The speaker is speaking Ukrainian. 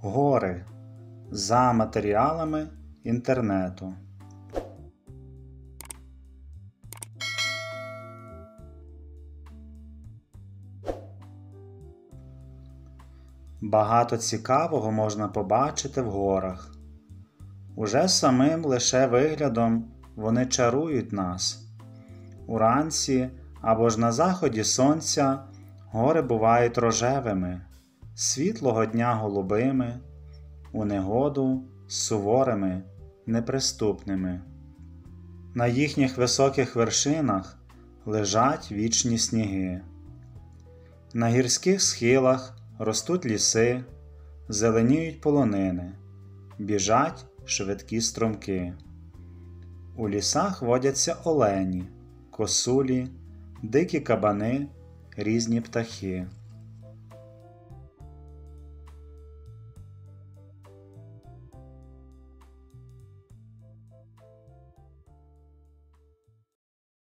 Гори за матеріалами інтернету. Багато цікавого можна побачити в горах. Уже самим лише виглядом вони чарують нас. Уранці або ж на заході сонця гори бувають рожевими, світлого дня голубими, у негоду суворими, неприступними. На їхніх високих вершинах лежать вічні сніги. На гірських схилах ростуть ліси, зеленіють полонини, біжать швидкі струмки. У лісах водяться олені, косулі, дикі кабани, різні птахи.